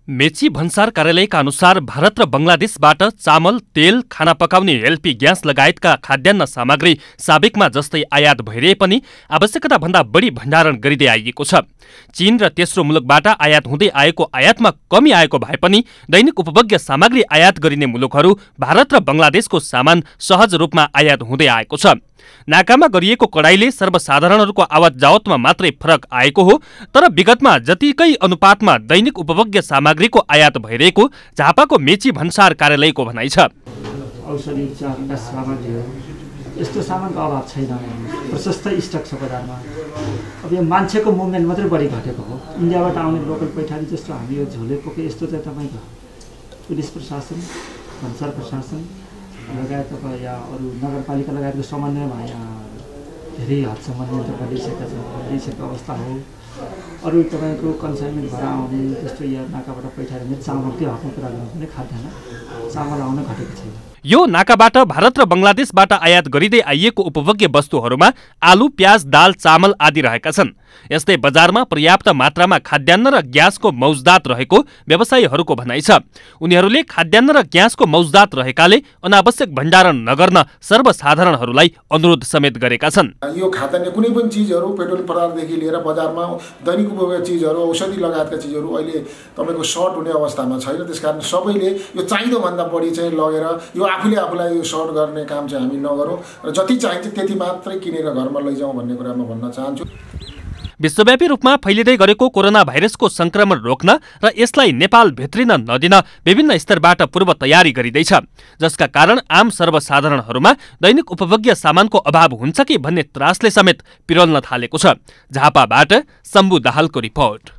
मेची भन्सार कार्यालयका अनुसार भारत र बंगलादेशबाट चामल, तेल, खाना पकाउने एलपी ग्यास लगायतका खाद्यान्न सामग्री साबिकमा जस्तै आयात भइरहे पनि आवश्यकता भन्दा बढी भण्डारण गरिँदै आइएको छ। चीन र तेस्रो मुलुकबाट आयात हुँदै आएको आयातमा कमी आएको भए पनि दैनिक उपभोग्य सामग्री आयात गरिने मुलुकहरू भारत र बंगलादेशको सामान सहज रूपमा आयात हुँदै आएको छ। नाकामा गरिएको कडाइले सर्वसाधारणहरूको आवत जावतमा मात्रै फरक आएको हो, तर विगतमा जतिकै अनुपातमा दैनिक उपभोग्य सामग्रीको आयात भइरहेको झापाको मेची भन्सार कार्यालयको भनाइ छ। औषधि उपचारका सामग्रीहरू यस्तो सामानको अभाव छैन, प्रशस्त स्टक छ बजारमा। अब यो मान्छेको मुभमेन्ट मात्रै बढी घटेको हो। इन्डियाबाट आउने लोकल पैठारी जस्तो हामी यो झोले पोके यस्तो चाहिँ तपाईँको पुलिस प्रशासन, भन्सार प्रशासन लगायत यहाँ अरू नगरपालिका लगायतको समन्वयमा यहाँ धेरै हदसम्म नियन्त्रण गरिसकेको अवस्था हो। अरू तपाईँको कन्साइनमेन्ट भएर आउने जस्तो यहाँ नाकाबाट पैठारी चामल त्यो हकमा कुरा गर्नु पनि खाद्यान्न चामल आउन घटेको छैन। यो नाकाबाट भारत र बंगलादेशबाट आयात गरिँदै आइएको उपभोग्य वस्तुहरूमा आलु, प्याज, दाल, चामल आदि रहेका छन्। यस्तै बजारमा पर्याप्त मात्रामा खाद्यान्न र ग्यासको मौजदात रहेको व्यवसायीहरूको भनाइ छ। उनीहरूले खाद्यान्न र ग्यासको मौजदात रहेकाले अनावश्यक भण्डारण नगर्न सर्वसाधारणहरूलाई अनुरोध समेत गरेका छन्। यो खाद्यान्न कुनै पनि चिजहरू पेट्रोल पदार्थदेखि लिएर बजारमा दैनिक उपभोग्य चिजहरू, औषधि लगायतका चिजहरू अहिले तपाईँको सर्ट हुने अवस्थामा छैन। त्यसकारण सबैले यो चाहिँदो भन्दा बढी चाहिँ लगेर यो आफूलाई यो सर्ट गर्ने काम चाहिँ हामी नगरौँ र जति चाहिन्छ त्यति मात्रै किनेर घरमा लैजाउँ भन्ने कुरा म भन्न चाहन्छु। विश्वव्यापी रूपमा फैलिँदै गरेको कोरोना भाइरसको संक्रमण रोक्न र यसलाई नेपाल भित्रिन नदिन विभिन्न स्तरबाट पूर्व तयारी गरिँदैछ, जसका कारण आम सर्वसाधारणहरूमा दैनिक उपभोग्य सामानको अभाव हुन्छ कि भन्ने त्रासले समेत पिरोल्न थालेको छ। झापाबाट शम्भु दाहालको रिपोर्ट।